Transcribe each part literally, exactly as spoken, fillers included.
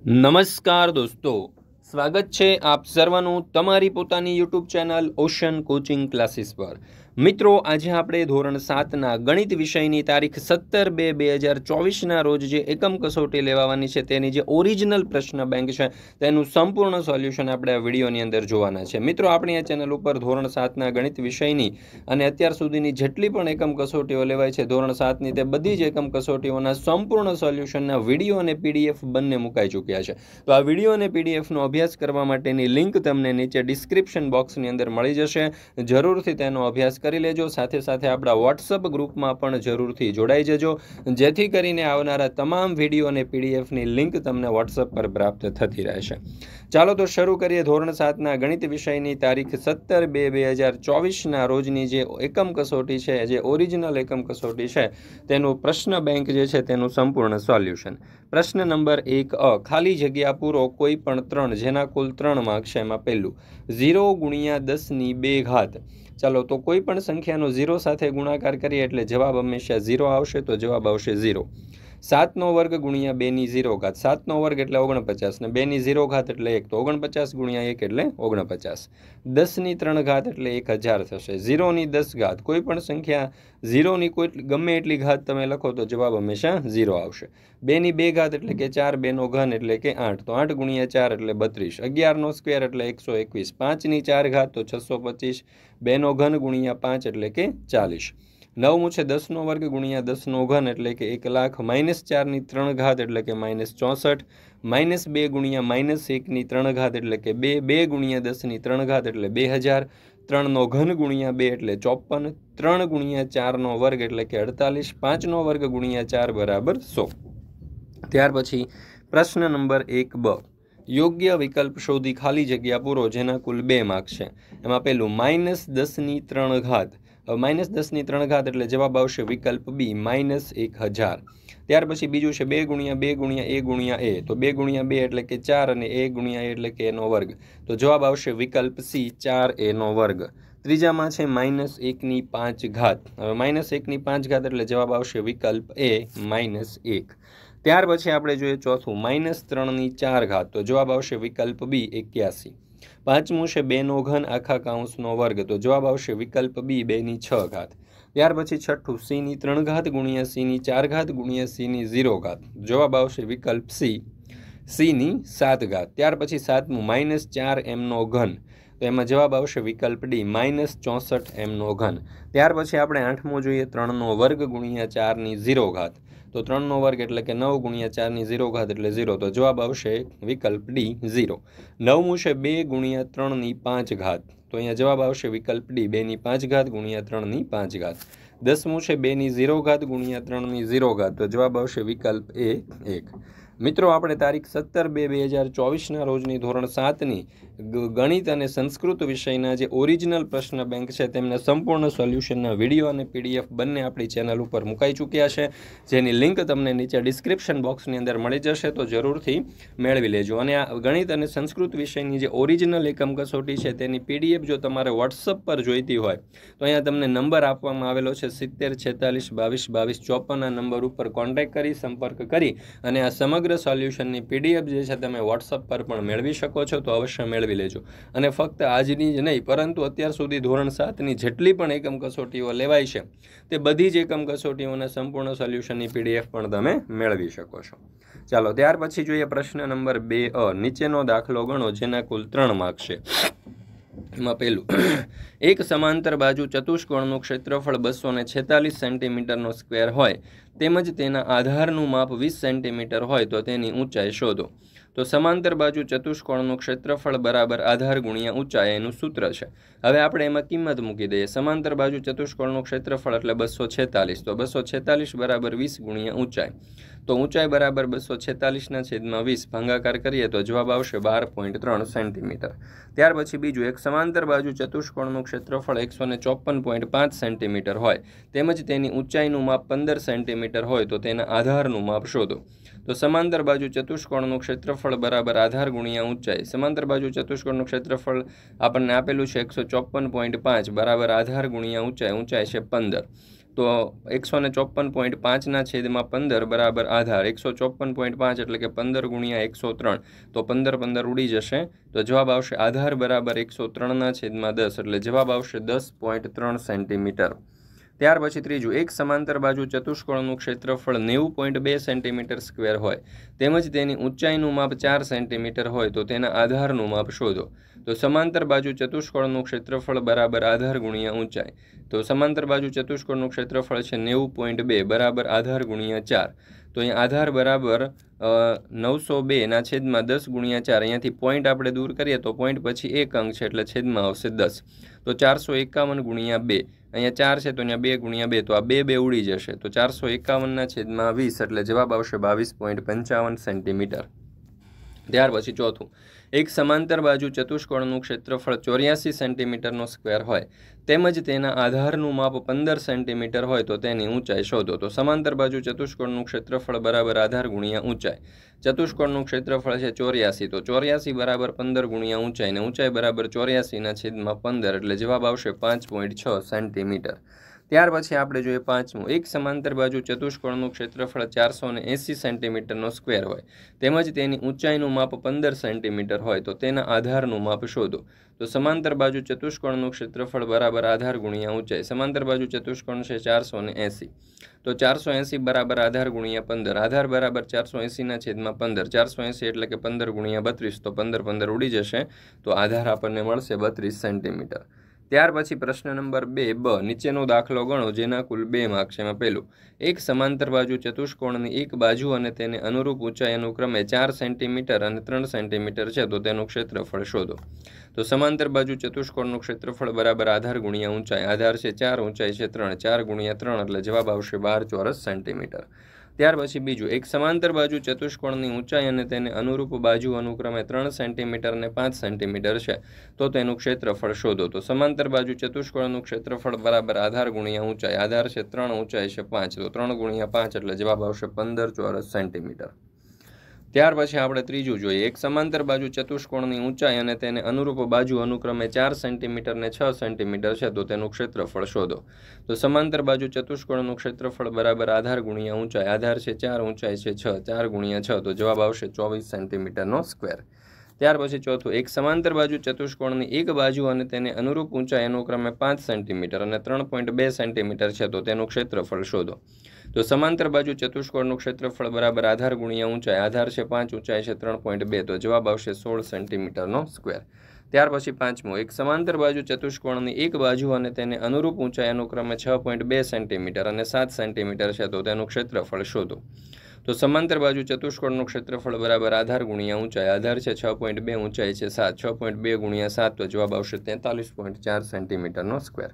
નમસ્કાર દોસ્તો, સ્વાગત છે આપ સર્વનું તમારી પોતાની YouTube channel ocean coaching classes પર। મિત્રો, આજે આપણે ધોરણ સાતના ગણિત વિષયની તારીખ સત્તર બે બે હજાર ચોવીસના રોજ જે એકમ કસોટી લેવાની છે તેની જે ઓરિજિનલ પ્રશ્ન બેંક છે તેનું સંપૂર્ણ સોલ્યુશન આપણે આ વિડીયોની અંદર જોવાના છે। મિત્રો, આપણી આ ચેનલ ઉપર ધોરણ સાતના ગણિત વિષયની અને અત્યાર સુધીની જેટલી પણ એકમ કસોટીઓ લેવાય છે ધોરણ સાતની તે બધી જ એકમ કસોટીઓના સંપૂર્ણ સોલ્યુશનના વિડીયો અને પીડીએફ બંને મુકાઈ ચૂક્યા છે। તો આ વિડીયો અને પીડીએફનો અભ્યાસ કરવા માટેની લિંક તમને નીચે ડિસ્ક્રિપ્શન બોક્સની અંદર મળી જશે। જરૂરથી તેનો અભ્યાસ કરી લેજો। સાથે સાથે આપણા વોટ્સઅપ ગ્રુપમાં પણ જરૂરથી જોડાઈ જજો, જેથી કરીને આવનારા તમામ વિડીયો અને પીડીએફની લિંક તમને વોટ્સઅપ પર પ્રાપ્ત થતી રહેશે। ચાલો તો શરૂ કરીએ ધોરણ સાતના ગણિત વિષયની તારીખ સત્તર બે બે હજાર ચોવીસના રોજની જે એકમ કસોટી છે, જે ઓરિજિનલ એકમ કસોટી છે તેનું પ્રશ્ન બેંક જે છે તેનું સંપૂર્ણ સોલ્યુશન। પ્રશ્ન નંબર એક અ, ખાલી જગ્યા પૂરો કોઈ પણ ત્રણ જેના કુલ ત્રણ માર્ક છે। એમાં પહેલું ઝીરો ગુણ્યા દસની બે ઘાત। ચાલો તો કોઈ પણ સંખ્યાનો ઝીરો સાથે ગુણાકાર કરીએ એટલે જવાબ હંમેશા ઝીરો આવશે, તો જવાબ આવશે ઝીરો। સાતનો વર્ગ ગુણ્યા બેની ઝીરો ઘાત। સાતનો વર્ગ એટલે ઓગણપચાસ ને બેની ઝીરો ઘાત એટલે એક, તો ઓગણપચાસ ગુણ્યા એક એટલે ઓગણપચાસ। દસની ત્રણ ઘાત એટલે એક હજાર થશે। ઝીરોની દસ ઘાત, કોઈ પણ સંખ્યા ઝીરોની કોઈ ગમે એટલી ઘાત તમે લખો તો જવાબ હંમેશા ઝીરો આવશે। બેની બે ઘાત એટલે કે ચાર, બેનો ઘન એટલે કે આઠ, તો આઠ ગુણ્યા ચાર એટલે બત્રીસ। અગિયારનો સ્ક્વેર એટલે એકસો એકવીસ। પાંચની ચાર ઘાત તો છસો પચીસ, બેનો ઘન ગુણ્યા પાંચ એટલે કે ચાલીસ। નવમું છે દસનો વર્ગ ગુણ્યા દસનો ઘન એટલે કે એક લાખ। માઇનસ ચારની ત્રણ ઘાત એટલે કે માઇનસ ચોસઠ। માઇનસ બે ગુણ્યા માઇનસ એકની ત્રણ ઘાત એટલે કે બે। બે ગુણ્યા દસની ત્રણ ઘાત એટલે બે હજાર। ત્રણનો ઘન ગુણ્યા બે એટલે ચોપન। ત્રણ ગુણ્યા ચારનો વર્ગ એટલે કે અડતાલીસ। પાંચનો વર્ગ ગુણ્યા ચાર બરાબર સો। ત્યાર પછી પ્રશ્ન નંબર એક બ, યોગ્ય વિકલ્પ શોધી ખાલી જગ્યા પૂરો જેના કુલ બે માર્ક છે। એમાં પહેલું માઇનસ દસની ત્રણ ઘાત। હવે માઇનસ દસની ત્રણ ઘાત એટલે જવાબ આવશે વિકલ્પ બી માઇનસ એક હજાર। ત્યાર પછી બીજું છે બે ગુણ્યા બે ગુણ્યા એ ગુણ્યા એ, તો બે ગુણ્યા બે એટલે કે ચાર અને એ ગુણ્યા એ એટલે કે એનો વર્ગ, તો જવાબ આવશે વિકલ્પ સી ચાર એનો વર્ગ। ત્રીજામાં છે માઇનસ એકની પાંચ ઘાત। હવે માઇનસ એકની પાંચ ઘાત એટલે જવાબ આવશે વિકલ્પ એ માઇનસ એક। ત્યાર પછી આપણે જોઈએ ચોથું માઇનસ ત્રણની ચાર ઘાત, તો જવાબ આવશે વિકલ્પ બી એક્યાસી। પાંચમું છે બેનો ઘન આખા કાઉન્સનો વર્ગ, તો જવાબ આવશે વિકલ્પ બી બેની છ ઘાત। ત્યાર પછી છઠ્ઠું સીની ત્રણ ઘાત ગુણ્યા સીની ચાર ઘાત ગુણ્યા સીની ઝીરો ઘાત, જવાબ આવશે વિકલ્પ સી સીની સાત ઘાત। ત્યાર પછી સાતમું માઇનસ ચાર એમનો ઘન, તો એમાં જવાબ આવશે વિકલ્પ ડી માઇનસ ચોસઠ એમનો ઘન। ત્યાર પછી આપણે આઠમો જોઈએ ત્રણનો વર્ગ ગુણ્યા ચારની ઝીરો ઘાત, તો ત્રણનો વર્ગ એટલે કે નવ ગુણ્યા ચારની ઝીરો ઘાત એટલે ઝીરો, તો જવાબ આવશે વિકલ્પ ડી ઝીરો। નવમું છે બે ગુણ્યા ત્રણની પાંચ ઘાત, તો અહીંયા જવાબ આવશે વિકલ્પ ડી બેની પાંચ ઘાત ગુણ્યા ત્રણની પાંચ ઘાત। દસમું છે બેની ઝીરો ઘાત ગુણ્યા ત્રણની ઝીરો ઘાત, તો જવાબ આવશે વિકલ્પ એ એક। મિત્રો, આપણે તારીખ સત્તર બે બે હજાર ચોવીસના રોજની ધોરણ સાતની ગણિત અને સંસ્કૃત વિષયના જે ઓરિજિનલ પ્રશ્ન બેંક છે તેમના સંપૂર્ણ સોલ્યુશનના વિડીયો અને પીડીએફ બંને આપણી ચેનલ ઉપર મુકાઈ ચૂક્યા છે, જેની લિંક તમને નીચે ડિસ્ક્રિપ્શન બોક્સની અંદર મળી જશે, તો જરૂરથી મેળવી લેજો। અને આ ગણિત અને સંસ્કૃત વિષયની જે ઓરિજિનલ એકમ કસોટી છે તેની પીડીએફ જો તમારે વોટ્સઅપ પર જોઈતી હોય તો અહીંયા તમને નંબર આપવામાં આવેલો છે સિત્તેર છેતાલીસ બાવીસ બાવીસ ચોપન। આ નંબર ઉપર કોન્ટેક્ટ કરી સંપર્ક કરી અને આ સમગ્ર સોલ્યુશનની પીડીએફ જે છે તમે વોટ્સઅપ પર પણ મેળવી શકો છો, તો અવશ્ય મેળવી લેજો। અને ફક્ત આજની જ નહીં પરંતુ અત્યાર સુધી ધોરણ સાતની જેટલી પણ એકમ કસોટીઓ લેવાય છે તે બધી જ એકમ કસોટીઓના સંપૂર્ણ સોલ્યુશનની પીડીએફ પણ તમે મેળવી શકો છો। ચાલો ત્યાર પછી જોઈએ પ્રશ્ન નંબર બે અ, નીચેનો દાખલો ગણો જેના કુલ ત્રણ માર્ક છે। એમાં પહેલું એક સમાંતર બાજુ ચતુષ્કોણનું ક્ષેત્રફળ બસો ને છેતાલીસ સેન્ટીમીટરનો સ્ક્વેર હોય તેમજ તેના આધારનું માપ વીસ સેન્ટીમીટર હોય તો તેની ઊંચાઈ શોધો। તો સમાંતર બાજુ ચતુષ્કોણનું ક્ષેત્રફળ બરાબર આધાર ગુણ્યા ઊંચાઈ એનું સૂત્ર છે। હવે આપણે એમાં કિંમત મૂકી દઈએ। સમાંતર બાજુ ચતુષ્કોણનું ક્ષેત્રફળ એટલે બસો છેતાલીસ, તો બસો છેતાલીસ બરાબર વીસ ગુણ્યા ઊંચાઈ, તો ઊંચાઈ બરાબર બસો છેતાલીસના છેદમાં વીસ ભાગાકાર કરીએ તો જવાબ આવશે બાર પોઈન્ટ ત્રણ સેન્ટીમીટર। ત્યાર પછી બીજું એક સમાંતર બાજુ ચતુષ્કોણનું ક્ષેત્રફળ એકસો ને ચોપન પોઈન્ટ પાંચ સેન્ટીમીટર હોય તેમજ તેની ઊંચાઈનું માપ પંદર સેન્ટીમીટર હોય તો તેના આધારનું માપ શોધો। તો સમાંતર બાજુ ચતુષ્કોણનું ક્ષેત્રફળ બરાબર આધાર ગુણ્યા ઊંચાઈ। સમાંતર બાજુ ચતુષ્કોણનું ક્ષેત્રફળ આપણને આપેલું છે એકસો ચોપન પોઈન્ટ પાંચ બરાબર આધાર ગુણ્યા ઊંચાઈ, ઊંચાઈ છે પંદર। તો એકસો ને ચોપન પોઈન્ટ પાંચના છેદમાં પંદર બરાબર આધાર એકસો ચોપન પોઈન્ટ પાંચ એટલે કે પંદર ગુણ્યા એકસો ત્રણ તો પંદર પંદર ઉડી જશે તો જવાબ આવશે આધાર બરાબર એકસો ત્રણના છેદમાં દસ એટલે જવાબ આવશે દસ પોઈન્ટ ત્રણ સેન્ટીમીટર. ત્યાર પછી ત્રીજું, એક સમાંતર બાજુ ચતુષ્કોણનું ક્ષેત્રફળ નેવું પોઈન્ટ બે સેન્ટીમીટર સ્ક્વેર હોય તેમજ તેની ઊંચાઈનું માપ ચાર સેન્ટીમીટર હોય તો તેના આધારનું માપ શોધો. તો સમાંતર બાજુ ચતુષ્કોણનું ક્ષેત્રફળ બરાબર આધાર ગુણ્યા ઊંચાઈ. તો સમાંતર બાજુ ચતુષ્કોણનું ક્ષેત્રફળ છે નેવું પોઈન્ટ બે બરાબર આધાર ગુણ્યા ચાર. તો અહીંયા આધાર બરાબર નવસો બેના છેદમાં દસ ગુણ્યા ચાર. અહીંયાથી પોઈન્ટ આપણે દૂર કરીએ તો પોઈન્ટ પછી એક અંક છે એટલે છેદમાં આવશે દસ. તો ચારસો એકાવન ગુણ્યા બે, અહીંયા ચાર છે તો અહીંયા બે ગુણ્યા બે, તો આ બે બે ઉડી જશે. તો ચારસો એકાવનના છેદમાં વીસ એટલે જવાબ આવશે બાવીસ પોઈન્ટ પંચાવન સેન્ટીમીટર. ત્યાર પછી ચોથું, એક સમાંતર બાજુ ચતુષ્કોણનું ક્ષેત્રફળ ચોર્યાસી સેન્ટીમીટરનો સ્ક્વેર હોય તેમજ તેના આધારનું માપ પંદર સેન્ટીમીટર હોય તો તેની ઊંચાઈ શોધો. તો સમાંતર બાજુ ચતુષ્કોણનું ક્ષેત્રફળ બરાબર આધાર ગુણ્યા ઊંચાઈ. ચતુષ્કોણનું ક્ષેત્રફળ છે ચોર્યાસી, તો ચોર્યાસી બરાબર પંદર ગુણ્યા ઊંચાઈ ને ઊંચાઈ બરાબર ચોર્યાસીના છેદમાં પંદર એટલે જવાબ આવશે પાંચ પોઈન્ટ છ સેન્ટીમીટર. ત્યાર પછી આપણે જોઈએ પાંચમું, એક સમાંતર બાજુ ચતુષ્કોણનું ક્ષેત્રફળ ચારસો ને એંસી સેન્ટીમીટરનો સ્ક્વેર હોય તેમજ તેની ઊંચાઈનું માપ પંદર સેન્ટીમીટર હોય તો તેના આધારનું માપ શોધો. તો સમાંતર બાજુ ચતુષ્કોણનું ક્ષેત્રફળ બરાબર આધાર ગુણ્યા ઊંચાઈ. સમાંતર બાજુ ચતુષ્કોણ છે ચારસો ને એંસી, તો ચારસો એંસી બરાબર આધાર ગુણ્યા પંદર. આધાર બરાબર ચારસો એંસીના છેદમાં પંદર. ચારસો એંસી એટલે કે પંદર ગુણ્યા બત્રીસ, તો પંદર પંદર ઉડી જશે તો આધાર આપણને મળશે બત્રીસ સેન્ટીમીટર. ત્યાર પછી પ્રશ્ન નંબર બે બ, નીચેનો દાખલો ગણો જેના કુલ બે માર્ક છે. એમાં પહેલું, એક સમાંતર બાજુ ચતુષ્કોણની એક બાજુ અને તેને અનુરૂપ ઊંચાઈ અનુક્રમે ચાર સેન્ટીમીટર અને ત્રણ સેન્ટીમીટર છે તો તેનું ક્ષેત્રફળ શોધો. તો સમાંતર બાજુ ચતુષ્કોણનું ક્ષેત્રફળ બરાબર આધાર ગુણ્યા ઊંચાઈ. આધાર છે ચાર, ઊંચાઈ છે ત્રણ, ચાર ગુણ્યા ત્રણ એટલે જવાબ આવશે બાર ચોરસ સેન્ટીમીટર. ત્યાર પછી બીજું, એક સમાંતર બાજુ ચતુષ્કોણની ઊંચાઈ અને તેને અનુરૂપ બાજુ અનુક્રમે ત્રણ સેન્ટીમીટર અને પાંચ સેન્ટીમીટર છે તો તેનું ક્ષેત્રફળ શોધો. તો સમાંતર બાજુ ચતુષ્કોણનું ક્ષેત્રફળ બરાબર આધાર ગુણ્યા ઊંચાઈ. આધાર છે ત્રણ, ઊંચાઈ છે પાંચ, તો ત્રણ ગુણ્યા પાંચ એટલે જવાબ આવશે પંદર ચોરસ સેન્ટીમીટર. ત્યાર પછી આપણે ત્રીજું જોઈએ, એક સમાંતર બાજુ ચતુષ્કોણની ઊંચાઈ અને તેને અનુરૂપ બાજુ અનુક્રમે ચાર સેન્ટીમીટર ને છ સેન્ટીમીટર છે તો તેનું ક્ષેત્રફળ શોધો. તો સમાંતર બાજુ ચતુષ્કોણનું ક્ષેત્રફળ બરાબર આધાર ગુણ્યા ઊંચાઈ. આધાર છે ચાર, ઊંચાઈ છે છ, ચાર ગુણ્યા છ તો જવાબ આવશે ચોવીસ સેન્ટીમીટરનો સ્ક્વેર. ત્યાર પછી ચોથું, એક સમાંતર બાજુ ચતુષ્કોણની એક બાજુ અને તેને અનુરૂપ ઊંચાઈ અનુક્રમે પાંચ સેન્ટીમીટર અને ત્રણ પોઈન્ટ બે સેન્ટીમીટર છે તો તેનું ક્ષેત્રફળ શોધો. તો સમાંતર બાજુ ચતુષ્કોણનું ક્ષેત્રફળ બરાબર આધાર ગુણ્યા ઊંચાઈ. આધાર છે પાંચ, ઊંચાઈ છે ત્રણ પોઈન્ટ બે તો જવાબ આવશે સોળ સેન્ટીમીટરનો સ્ક્વેર. ત્યાર પછી પાંચમું, એક સમાંતર બાજુ ચતુષ્કોણની એક બાજુ અને તેને અનુરૂપ ઊંચાઈ અનુક્રમે છ પોઈન્ટ બે સેન્ટીમીટર અને સાત સેન્ટીમીટર છે તો તેનું ક્ષેત્રફળ શોધો. તો સમાંતર બાજુ ચતુષ્કોણનું ક્ષેત્રફળ બરાબર આધાર ગુણ્યા ઊંચાઈ. આધાર છે છ પોઈન્ટ બે, ઊંચાઈ છે સાત, છ પોઈન્ટ બે ગુણ્યા સાત તો જવાબ આવશે તેતાલીસ પોઈન્ટ ચાર સેન્ટીમીટરનો સ્ક્વેર.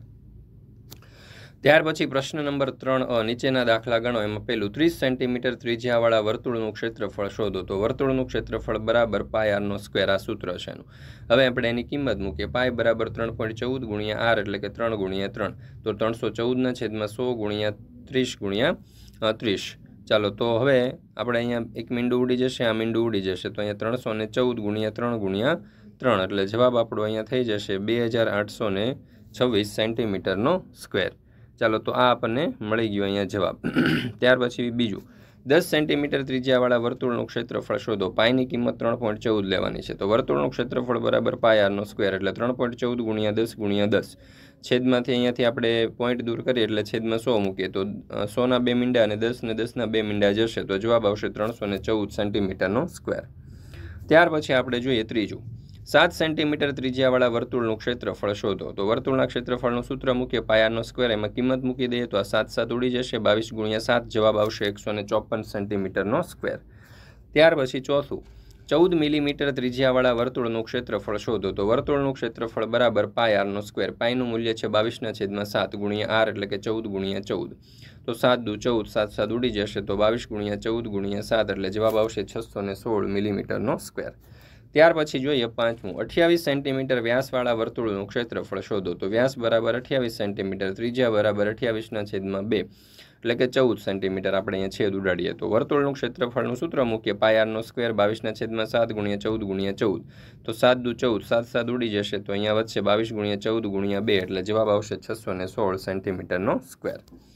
ત્યાર પછી પ્રશ્ન નંબર ત્રણ અ, નીચેના દાખલા ગણો. એમાં પહેલું, ત્રીસ સેન્ટીમીટર ત્રિજ્યાવાળા વર્તુળનું ક્ષેત્રફળ શોધો. તો વર્તુળનું ક્ષેત્રફળ બરાબર પાય આરનો સ્ક્વેર, આ સૂત્ર છે એનું. હવે આપણે એની કિંમત મૂકીએ. પાય બરાબર ત્રણ પોઈન્ટ ચૌદ ગુણ્યા આર એટલે કે ત્રણ ગુણ્યા ત્રણ, તો ત્રણસો ચૌદના છેદમાં સો ગુણ્યા ત્રીસ ગુણ્યા ત્રીસ. ચાલો, તો હવે આપણે અહીંયા એક મીંડું ઉડી જશે, આ મીંડું ઉડી જશે, તો અહીંયા ત્રણસો ને ચૌદ ગુણ્યા ત્રણ ગુણ્યા ત્રણ એટલે જવાબ આપણો અહીંયા થઈ જશે બે હજાર આઠસો ને છવ્વીસ સેન્ટીમીટરનો સ્ક્વેર. ચાલો, તો આ આપણને મળી ગયો અહીંયા જવાબ. ત્યાર પછી બીજું, દસ સેન્ટીમીટર ત્રિજ્યાવાળા વર્તુળનું ક્ષેત્રફળ શોધો. પાયની કિંમત ત્રણ પોઈન્ટ ચૌદ લેવાની છે. તો વર્તુળનું ક્ષેત્રફળ બરાબર પાય આરનો સ્ક્વેર એટલે ત્રણ પોઈન્ટ ચૌદ ગુણ્યા દસ ગુણ્યા દસ. છેદમાંથી અહીંયાથી આપણે પોઈન્ટ દૂર કરીએ એટલે છેદમાં સો મૂકીએ તો સોના બે મીંડા અને દસ ને દસના બે મીંડા જશે તો જવાબ આવશે ત્રણસો ને ચૌદ સેન્ટીમીટરનો સ્ક્વેર. ત્યાર પછી આપણે જોઈએ ત્રીજું, સાત સેન્ટીમીટર ત્રિજ્યાવાળા વર્તુળનું ક્ષેત્રફળ શોધો. તો વર્તુળના ક્ષેત્રફળનું સૂત્ર મૂકીએ પાયાનો સ્ક્વેર, એમાં કિંમત મૂકી દઈએ તો આ સાત સાત ઉડી જશે, બાવીસ ગુણ્યા સાત જવાબ આવશે એકસો ને ચોપન સેન્ટીમીટરનો સ્ક્વેર. ત્યાર પછી ચોથું, ચૌદ મિલીમીટર ત્રિજ્યાવાળા વર્તુળનું ક્ષેત્રફળ શોધો. તો વર્તુળનું ક્ષેત્રફળ બરાબર પાય આરનો સ્ક્વેર. પાયનું મૂલ્ય છે બાવીસના છેદમાં સાત ગુણ્યા આર એટલે કે ચૌદ ગુણ્યા ચૌદ, તો સાત દુ ચૌદ, સાત સાત ઉડી જશે, તો બાવીસ ગુણ્યા ચૌદ ગુણ્યા સાત એટલે જવાબ આવશે છસો ને સોળ મિલીમીટરનો સ્ક્વેર. ત્યાર પછી જોઈએ પાંચમું, અઠ્યાવીસ સેન્ટીમીટર વ્યાસવાળા વર્તુળનું ક્ષેત્રફળ શોધો. તો વ્યાસ બરાબર અઠ્યાવીસ સેન્ટીમીટર, ત્રિજ્યા બરાબર અઠ્યાવીસના છેદમાં બે એટલે કે ચૌદ સેન્ટીમીટર. આપણે અહીંયા છેદ ઉડાડીએ તો વર્તુળનું ક્ષેત્રફળનું સૂત્ર મૂકીએ પાયારનો સ્ક્વેર, બાવીસના છેદમાં સાત ગુણ્યા ચૌદ ગુણ્યા ચૌદ, તો સાત દુ ચૌદ, સાત સાત ઉડી જશે, તો અહીંયા વધશે બાવીસ ગુણ્યા ચૌદ ગુણ્યા બે એટલે જવાબ આવશે છસો ને સોળ સેન્ટીમીટરનો સ્ક્વેર.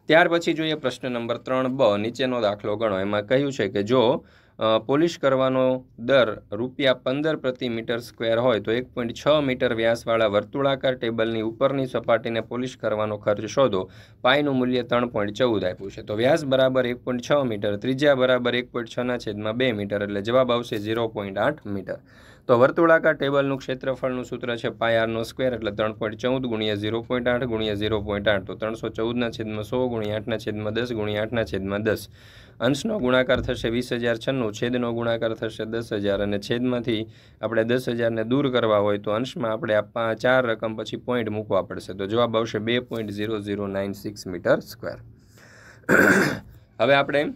ત્યાર પછી જોઈએ પ્રશ્ન નંબર ત્રણ બ, નીચેનો દાખલો ગણો. એમાં કહ્યું છે કે જો પોલિશ કરવાનો દર રૂપિયા પંદર પ્રતિ મીટર સ્ક્વેર હોય તો એક પોઈન્ટ છ મીટર વ્યાસવાળા વર્તુળાકાર ટેબલની ઉપરની સપાટીને પોલિશ કરવાનો ખર્ચ શોધો. પાઈનું મૂલ્ય ત્રણ પોઈન્ટ ચૌદ આપ્યું છે. તો વ્યાસ બરાબર એક પોઈન્ટ છ મીટર, ત્રિજ્યા બરાબર એક પોઈન્ટ છના છેદમાં બે મીટર, એટલે જવાબ આવશે ઝીરો પોઈન્ટ આઠ મીટર. તો વર્તુળાકાર ટેબલનું ક્ષેત્રફળનું સૂત્ર છે પાય આરનો સ્ક્વેર, એટલે ત્રણ પોઈન્ટ ચૌદ ગુણ્યા ઝીરો પોઈન્ટ આઠ ગુણ્યા ઝીરો પોઈન્ટ આઠ, તો ત્રણસો ચૌદના છેદમાં સો ગુણ્યા આઠના છેદમાં દસ ગુણ્યા આઠના છેદમાં દસ. અંશનો ગુણાકાર થશે વીસ હજાર છન્નું, છેદનો ગુણાકાર થશે દસ હજાર, અને છેદમાંથી આપણે દસ હજારને દૂર કરવા હોય તો અંશમાં આપણે આ ચાર રકમ પછી પોઈન્ટ મૂકવા પડશે. તો જવાબ આવશે બે point zero zero nine six metre square. હવે આપણે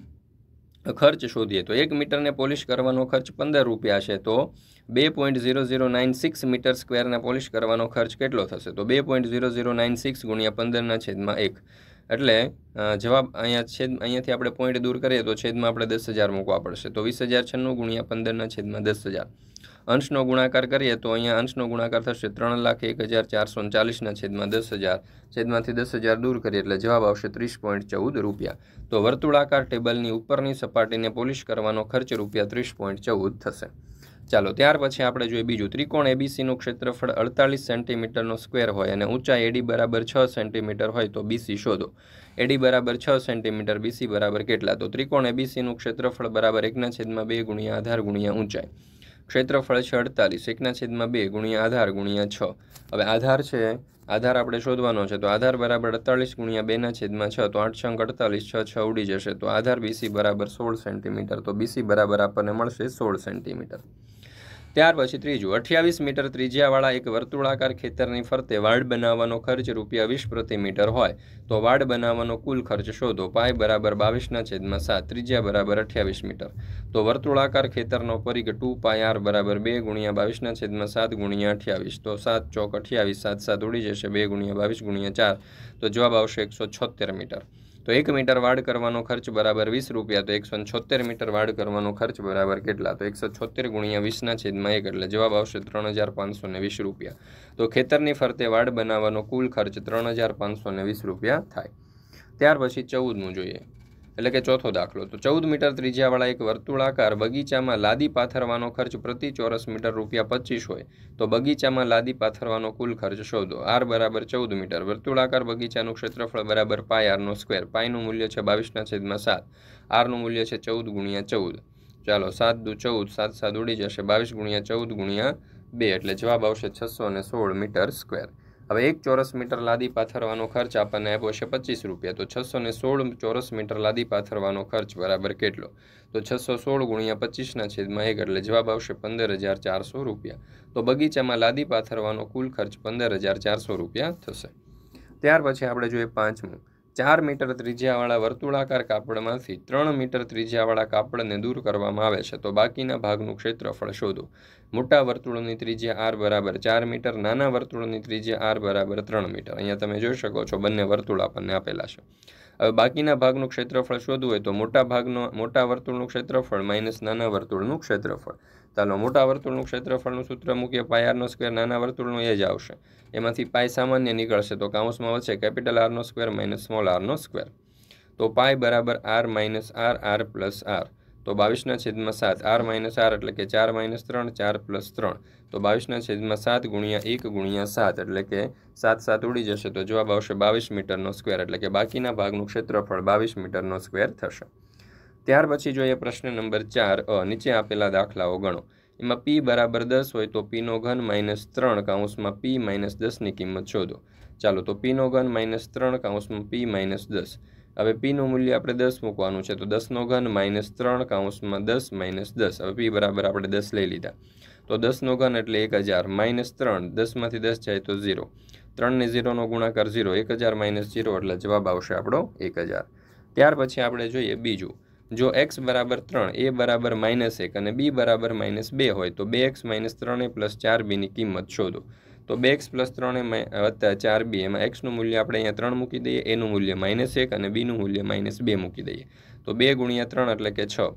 ખર્ચ શોધીએ તો એક મીટરને પોલિશ કરવાનો ખર્ચ પંદર રૂપિયા છે, તો બે point zero zero nine six metre સ્ક્વેરના પોલિશ કરવાનો ખર્ચ કેટલો થશે? તો બે point zero zero nine six ગુણ્યા પંદરના છેદમાં એક, એટલે જવાબ અહીંયા છેદ અહીંયાથી આપણે પોઈન્ટ દૂર કરીએ તો છેદમાં આપણે દસ હજાર મૂકવા પડશે. તો વીસ હજાર છન્નું ગુણ્યા પંદરના છેદમાં દસ હજાર. અંશનો ગુણાકાર કરીએ તો અહીંયા અંશનો ગુણાકાર થશે ત્રણ લાખ એક હજાર ચારસો ચાલીસના છેદમાં દસ હજાર, છેદમાંથી દસ હજાર દૂર કરીએ એટલે જવાબ આવશે ત્રીસ પોઈન્ટ ચૌદ રૂપિયા. તો વર્તુળાકાર ટેબલની ઉપરની સપાટીને પોલિશ કરવાનો ખર્ચ રૂપિયા ત્રીસ પોઈન્ટ ચૌદ થશે. ચાલો ત્યાર પછી આપણે જોઈએ બીજું. ત્રિકોણ એબીસીનું ક્ષેત્રફળ અડતાલીસ સેન્ટીમીટરનો સ્ક્વેર હોય અને ઊંચાઈ એડી બરાબર છ સેન્ટીમીટર હોય તો બીસી શોધો. એડી બરાબર છ સેન્ટીમીટર, બીસી બરાબર કેટલા? તો ત્રિકોણ એબીસીનું ક્ષેત્રફળ બરાબર એકના છેદમાં બે ગુણ્યા આધાર ગુણ્યા ઊંચાઈ. ક્ષેત્રફળ છે અડતાલીસ, એકના છેદમાં બે ગુણ્યા આધાર ગુણ્યા છ. હવે આધાર છે, આધાર આપણે શોધવાનો છે, તો આધાર બરાબર અડતાલીસ ગુણ્યા બેના છેદમાં છ, તો આઠ છંગ અડતાલીસ, છ છ ઉડી જશે, તો આધાર બીસી બરાબર સોળ સેન્ટીમીટર. તો બીસી બરાબર આપણને મળશે સોળ સેન્ટીમીટર. ત્યાર પછી ત્રીજું. અઠ્યાવીસ મીટર ત્રિજ્યાવાળા એક વર્તુળાકાર ખેતરની ફરતે વાડ બનાવવાનો ખર્ચ રૂપિયા વીસ પ્રતિ મીટર હોય તો વાડ બનાવવાનો કુલ ખર્ચ શોધો. પાય બરાબર બાવીસના છેદમાં સાત, ત્રિજ્યા બરાબર અઠ્યાવીસ મીટર. તો વર્તુળાકાર ખેતરનો પરિઘ ટુ પાય આર બરાબર બે ગુણ્યા બાવીસના છેદમાં સાત ગુણ્યા અઠ્યાવીસ. તો સાત ચોક અઠ્યાવીસ, સાત સાત ઉડી જશે, બે ગુણ્યા બાવીસ ગુણ્યા ચાર, તો જવાબ આવશે એકસો છોતેર મીટર. તો એક મીટર વાડ કરવાનો ખર્ચ બરાબર વીસ રૂપિયા, તો એકસો છોતેર મીટર વાડ કરવાનો ખર્ચ બરાબર કેટલા? તો એકસો છોતેર ગુણ્યા વીસના છેદમાં એક, એટલે જવાબ આવશે ત્રણ હજાર પાંચસો ને વીસ રૂપિયા. તો ખેતરની ફરતે વાડ બનાવવાનો કુલ ખર્ચ ત્રણ હજાર પાંચસો ને વીસ રૂપિયા થાય. ત્યાર પછી ચૌદમું જોઈએ, એટલે કે ચોથો દાખલો. તો ચૌદ મીટર ત્રિજ્યાવાળા એક વર્તુળાકાર બગીચામાં લાદી પાથરવાનો ખર્ચ પ્રતિ ચોરસ મીટર રૂપિયા પચીસ હોય તો બગીચામાં લાદી પાથરવાનો કુલ ખર્ચ શોધો. આર બરાબર ચૌદ મીટર. વર્તુળાકાર બગીચાનું ક્ષેત્રફળ બરાબર પાય આરનો સ્ક્વેર. પાયનું મૂલ્ય છે બાવીસના છેદમાં સાત, આરનું મૂલ્ય છે ચૌદ ગુણ્યા ચૌદ. ચાલો સાત દુ ચૌદ, સાત સાત ઉડી જશે, બાવીસ ગુણ્યા ચૌદ ગુણ્યા બે, એટલે જવાબ આવશે છસો ને સોળ મીટર સ્ક્વેર. હવે એક ચોરસ મીટર લાદી પાથરવાનો ખર્ચ આપણને આપ્યો છે પચીસ રૂપિયા, તો છસો ને સોળ ચોરસ મીટર લાદી પાથરવાનો ખર્ચ બરાબર કેટલો? તો છસો સોળ ગુણ્યા પચીસના છેદમાં એક, એટલે જવાબ આવશે પંદર હજાર ચારસો રૂપિયા. તો બગીચામાં લાદી પાથરવાનો કુલ ખર્ચ પંદર હજાર ચારસો રૂપિયા થશે. ત્યાર પછી આપણે જોઈએ પાંચમું. ચાર મીટર ત્રિજ્યાવાળા વર્તુળાકાર કાપડમાંથી ત્રણ મીટર ત્રિજ્યાવાળા કાપડને દૂર કરવામાં આવે છે તો બાકીના ભાગનું ક્ષેત્રફળ શોધો. મોટા વર્તુળની ત્રિજ્યા આર બરાબર ચાર મીટર, નાના વર્તુળની ત્રિજ્યા આર બરાબર ત્રણ મીટર. અહીંયા તમે જોઈ શકો છો બંને વર્તુળ આપણને આપેલા છે. હવે બાકીના ભાગનું ક્ષેત્રફળ શોધવું હોય તો મોટા ભાગનો મોટા વર્તુળનું ક્ષેત્રફળ માઇનસ નાના વર્તુળનું ક્ષેત્રફળ. ચાલો મોટા વર્તુળનું ક્ષેત્રફળનું સૂત્ર મૂકીએ, પાય આરનો સ્ક્વેર, નાના વર્તુળનું એ જ આવશે. એમાંથી પાય સામાન્ય નીકળશે તો કાઉન્સમાં વચ્ચે કેપિટલ આરનો સ્ક્વેર માઇનસ સ્મોલ આરનો સ્ક્વેર. તો પાય બરાબર R minus R, R plus R. તો બાવીસના છેદમાં સાત, આર માઇનસ આર એટલે કે ચાર માઇનસ ત્રણ, ચાર પ્લસ ત્રણ. તો બાવીસના છેદમાં સાત ગુણ્યા એક ગુણ્યા સાત, એટલે કે સાત સાત ઉડી જશે, તો જવાબ આવશે બાવીસ મીટરનો સ્ક્વેર. એટલે કે બાકીના ભાગનું ક્ષેત્રફળ બાવીસ મીટરનો સ્ક્વેર થશે. ત્યાર પછી જોઈએ પ્રશ્ન નંબર ચાર અ. નીચે આપેલા દાખલાઓ ગણો. એમાં પી બરાબર દસ હોય તો પીનો ઘન માઇનસ ત્રણ કાઉન્સમાં પી માઇનસ દસની કિંમત શોધો. ચાલો તો પીનો ઘન માઇનસ ત્રણ કાઉન્સમાં પી માઇનસ દસ. હવે પીનું મૂલ્ય આપણે દસ મૂકવાનું છે, તો દસનો ઘન માઇનસ ત્રણ કાઉન્સમાં દસ માઇનસ દસ. હવે પી બરાબર આપણે દસ લઈ લીધા, તો દસનો ઘન એટલે એક હજાર, માઇનસ ત્રણ, દસમાંથી દસ જાય તો ઝીરો, ત્રણને ઝીરોનો ગુણાકાર ઝીરો, એક હજાર માઇનસ ઝીરો એટલે જવાબ આવશે આપણો એક હજાર. ત્યાર પછી આપણે જોઈએ બીજું. જો એક્સ બરાબર ત્રણ, એ બરાબર માઇનસ એક અને બી બરાબર માઇનસ બે હોય તો બે એક્સ માઇનસ ત્રણ એ પ્લસ ચાર બીની કિંમત શોધો. તો બે એક્સ પ્લસ ત્રણ એ વત્તા ચાર બી, એમાં એક્સનું મૂલ્ય આપણે અહીંયા ત્રણ મૂકી દઈએ, એનું મૂલ્ય માઇનસ એક અને બીનું મૂલ્ય માઇનસ બે મૂકી દઈએ. તો બે ગુણ્યા ત્રણ એટલે કે છ,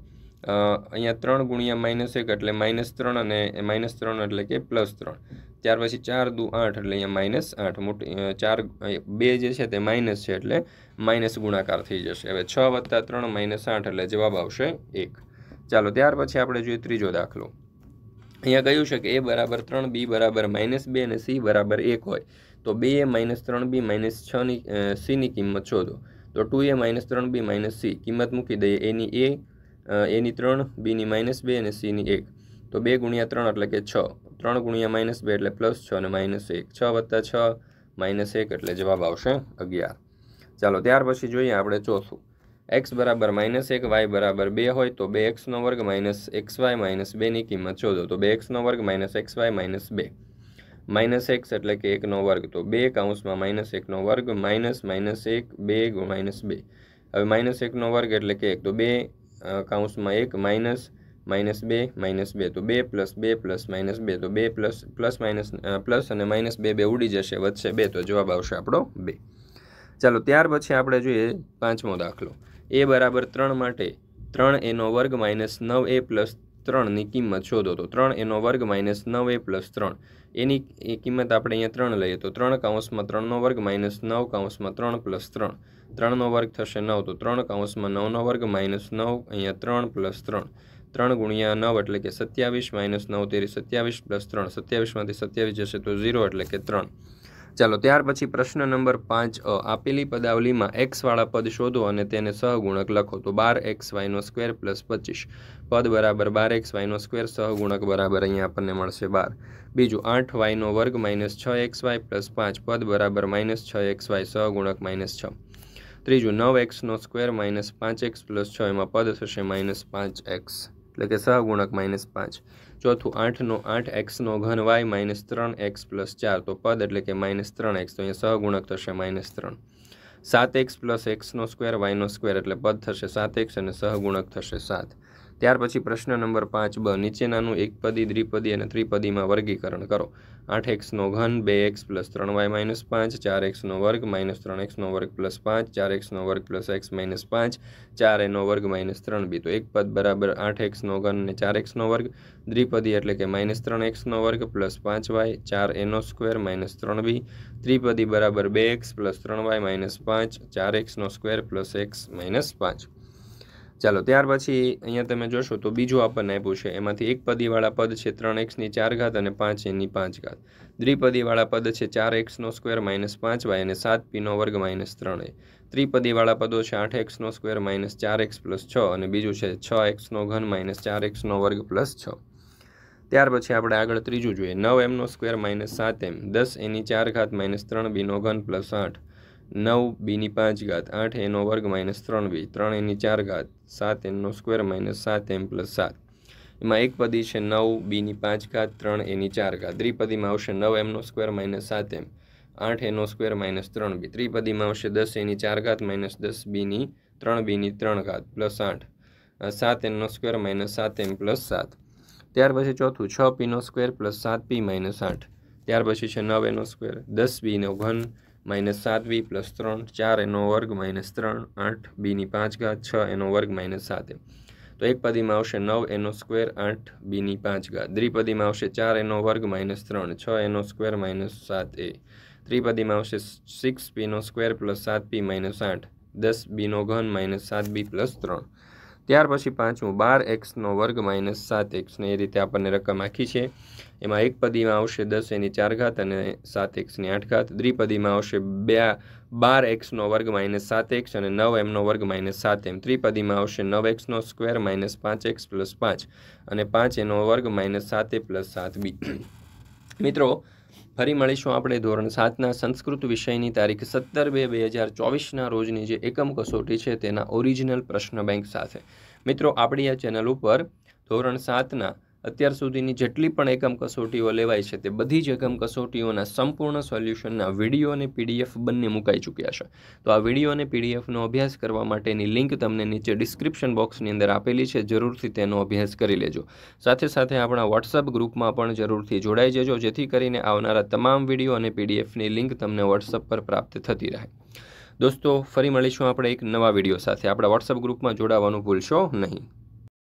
અહીંયા ત્રણ ગુણ્યા માઇનસ એક એટલે માઇનસ ત્રણ અને માઇનસ ત્રણ એટલે કે પ્લસ ત્રણ. ત્યાર પછી ચાર દુ આઠ એટલે અહીંયા માઇનસ આઠ. મોટી ચાર બે જે છે તે માઇનસ છે એટલે માઇનસ ગુણાકાર થઈ જશે. હવે છ વત્તા ત્રણ માઇનસ આઠ એટલે જવાબ આવશે એક. ચાલો ત્યાર પછી આપણે જોઈએ ત્રીજો દાખલો. અહીંયા કહ્યું છે કે એ બરાબર ત્રણ, બી બરાબર માઇનસ બે અને સી બરાબર એક હોય તો બે એ માઇનસ ત્રણ બી માઇનસ છની સીની કિંમત શોધો. તો ટુ એ માઇનસ ત્રણ બી માઇનસ સી કિંમત મૂકી દઈએ. એની એ એની ત્રણ, બીની માઇનસ બે અને સીની એક. તો બે ગુણ્યા ત્રણ એટલે કે છ. ત્રણ ગુણ્યા માઇનસ બે એટલે પ્લસ છ અને માઇનસ એક. છ વત્તા છ માઇનસ એક એટલે જવાબ આવશે અગિયાર. ચાલો ત્યાર પછી જોઈએ આપણે ચોથું. એક્સ બરાબર માઇનસ એક, વાય બરાબર બે હોય તો બે એક્સનો વર્ગ માઇનસ એક્સ વાય માઇનસ બેની કિંમત શોધો. તો બે એક્સનો વર્ગ માઇનસ એક્સ વાય માઇનસ બે. માઇનસ એક્સ એટલે કે એકનો વર્ગ તો બે કાઉન્સમાં માઇનસ એકનો વર્ગ માઇનસ માઇનસ એક બે માઇનસ બે. હવે માઇનસ એકનો વર્ગ એટલે કે એક તો બે કાઉન્સમાં એક માઇનસ માઇનસ બે માઇનસ બે તો બે પ્લસ બે પ્લસ માઇનસ બે તો બે પ્લસ પ્લસ માઇનસ પ્લસ અને માઇનસ બે બે ઉડી જશે, વધશે બે તો જવાબ આવશે આપણો બે. ચાલો ત્યાર પછી આપણે જોઈએ પાંચમો દાખલો. એ બરાબર ત્રણ માટે ત્રણ એનો વર્ગ માઇનસ નવ એ પ્લસ ત્રણની કિંમત શોધો. તો ત્રણ એનો વર્ગ માઇનસ નવ એ પ્લસ ત્રણ એની એ કિંમત આપણે અહીંયા ત્રણ લઈએ તો ત્રણ કાઉન્સમાં ત્રણનો વર્ગ માઇનસ નવ કાઉન્સમાં ત્રણ પ્લસ ત્રણ. ત્રણનો વર્ગ થશે નવ તો ત્રણ કાઉન્સમાં નવનો વર્ગ માઇનસ નવ અહીંયા ત્રણ પ્લસ ત્રણ. ત્રણ ગુણ્યા નવ એટલે કે સત્યાવીસ માઇનસ નવ તેરી સત્યાવીસ પ્લસ ત્રણ. સત્યાવીસમાંથી સત્યાવીસ જશે તો ઝીરો એટલે કે ત્રણ. ચાલો ત્યાર પછી પ્રશ્ન નંબર પાંચ અ. આપેલી પદાવલીમાં એક્સવાળા પદ શોધો અને તેને સહગુણક લખો. તો બાર એક્સ વાયનો સ્ક્વેર પ્લસ પચીસ. પદ બરાબર બાર એક્સ વાયનો સ્ક્વેર, સહગુણક બરાબર અહીંયા આપણને મળશે બાર. બીજું આઠ વાયનો વર્ગ માઇનસ છ એક્સ વાય પ્લસ પાંચ. પદ બરાબર માઇનસ છ એક્સ વાય, સહગુણક માઇનસ છ. ત્રીજું નવ એક્સનો સ્ક્વેર માઇનસ પાંચ એક્સ પ્લસ છ એમાં પદ થશે માઇનસ પાંચ એક્સ એટલે કે સહગુણક માઇનસ પાંચ. ચોથું આઠનો આઠ એક્સનો ઘન વાય માઇનસ ત્રણ એક્સ પ્લસ ચાર તો પદ એટલે કે માઇનસ ત્રણ એક્સ તો અહીંયા સહગુણક થશે માઇનસ ત્રણ. સાત એક્સ પ્લસ એક્સનો સ્ક્વેર વાયનો સ્ક્વેર એટલે પદ થશે સાત એક્સ અને સહગુણક થશે સાત. ત્યાર પછી પ્રશ્ન નંબર પાંચ બ. નીચેનાનું એકપદી, દ્વિપદી અને ત્રિપદીમાં વર્ગીકરણ કરો. આઠ એક્સનો ઘન બે એક્સ પ્લસ ત્રણ વાય માઇનસ પાંચ. ચાર એક્સનો વર્ગ માઇનસ ત્રણ એક્સનો વર્ગ પ્લસ પાંચ. ચાર એક્સનો વર્ગ પ્લસ એક્સ માઇનસ પાંચ. ચાર એનો વર્ગ માઇનસ ત્રણ બી. તો એક પદ બરાબર આઠ એક્સનો ઘન અને ચાર એક્સનો વર્ગ. દ્વિપદી એટલે કે માઇનસ ત્રણ એક્સનો વર્ગ પ્લસ પાંચ વાય ચાર એનો સ્ક્વેર માઇનસ ત્રણ બી. ત્રિપદી બરાબર બે એક્સ પ્લસ ત્રણ વાય માઇનસ પાંચ. ચાર એક્સનો સ્ક્વેર પ્લસ એક્સ માઇનસ પાંચ. ચાલો ત્યાર પછી અહીંયા તમે જોશો તો બીજું આપણને આપ્યું છે. એમાંથી એક પદીવાળા પદ છે ત્રણ એક્સની ચાર ઘાત અને પાંચ એની પાંચ ઘાત. દ્વિપદીવાળા પદ છે ચાર એક્સનો સ્ક્વેર માઇનસ પાંચ વાય અને સાત પીનો વર્ગ માઇનસ ત્રણ એ. ત્રિપદીવાળા પદો છે આઠ એક્સનો સ્ક્વેર માઇનસ ચાર એક્સ પ્લસ છ અને બીજું છે છ એક્સનો ઘન માઇનસ ચાર એક્સનો વર્ગ પ્લસ છ. ત્યાર પછી આપણે આગળ ત્રીજું જોઈએ. નવ એમનો સ્ક્વેર માઇનસ સાત એમ. દસ એની ચાર ઘાત માઇનસ ત્રણ બીનો ઘન પ્લસ આઠ. નવ બીની પાંચ ઘાત. આઠ એનો વર્ગ માઇનસ ત્રણ બી. ત્રણ એની ચાર ઘાત. સાત એનો સ્ક્વેર માઇનસ સાત એમ પ્લસ સાત. એમાં એક પદી છે નવ બીની પાંચ ઘાત ત્રણ એની ચાર ઘાત. દ્વિપદીમાં આવશે નવ એમનો સ્ક્વેર માઇનસ સાત એમ. આઠ એનો સ્ક્વેર માઇનસ ત્રણ બી. ત્રિપદીમાં આવશે દસ એની ચાર ઘાત માઇનસ દસ બીની ત્રણ બીની ત્રણ ઘાત પ્લસ આઠ. સાત એનો સ્ક્વેર માઇનસ સાત એમ પ્લસ સાત. ત્યાર પછી ચોથું છ પીનો સ્ક્વેર પ્લસ સાત પી માઇનસ આઠ. ત્યાર પછી છે નવ એનો સ્ક્વેર દસ બીનો ઘન માઇનસ સાત બી પ્લસ ત્રણ. ચાર એનો વર્ગ માઇનસ ત્રણ. આઠ બીની પાંચ ઘાત. છ એનો વર્ગ માઇનસ સાત એમ. તો એક પદીમાં આવશે નવ એનો સ્ક્વેર આઠ બીની પાંચ ઘાત. દ્વિપદીમાં આવશે ચાર એનો વર્ગ માઇનસ ત્રણ. છ એનો સ્ક્વેર માઇનસ સાત એ. ત્રિપદીમાં આવશે સિક્સ પીનો સ્ક્વેર પ્લસ સાત પી માઇનસ આઠ. દસ બીનો ઘન માઇનસ સાત બી પ્લસ ત્રણ. ત્યાર પછી પાંચમું બાર એક્સનો વર્ગ માઇનસ સાત એક્સને એ રીતે આપણને રકમ આખી છે. એમાં એક પદીમાં આવશે દસ એની ચાર ઘાત અને સાત એક્સની આઠ ઘાત. દ્વિપદીમાં આવશે બે બાર એક્સનો વર્ગ માઇનસ સાત એક્સ અને નવ એમનો વર્ગ માઇનસ સાત એમ. ત્રિપદીમાં આવશે નવ એક્સનો સ્ક્વેર માઇનસ પાંચ એક્સ પ્લસ પાંચ અને પાંચ એનો વર્ગ માઇનસ સાત એ પ્લસ સાત બી. મિત્રો ફરી મળીશું આપણે ધોરણ સાતના સંસ્કૃત વિષયની તારીખ સત્તર બે બે હજાર ચોવીસના રોજની જે એકમ કસોટી છે તેના ઓરિજિનલ પ્રશ્ન બેંક સાથે. મિત્રો આપણી આ ચેનલ ઉપર ધોરણ સાતના અત્યાર સુધીની જેટલી પણ એકમ કસોટીઓ લેવાય છે તે બધી જ એકમ કસોટીઓના સંપૂર્ણ સોલ્યુશનના વિડીયો અને પીડીએફ બંને મુકાઈ ચૂક્યા છે. તો આ વિડીયો અને પીડીએફનો અભ્યાસ કરવા માટેની લિંક તમને નીચે ડિસ્ક્રિપ્શન બોક્સની અંદર આપેલી છે. જરૂરથી તેનો અભ્યાસ કરી લેજો. સાથે સાથે આપણા વોટ્સઅપ ગ્રુપમાં પણ જરૂરથી જોડાઈ જજો જેથી કરીને આવનારા તમામ વિડીયો અને પીડીએફની લિંક તમને વોટ્સઅપ પર પ્રાપ્ત થતી રહે. દોસ્તો ફરી મળીશું આપણે એક નવા વિડીયો સાથે. આપણા વોટ્સઅપ ગ્રુપમાં જોડાવાનું ભૂલશો નહીં.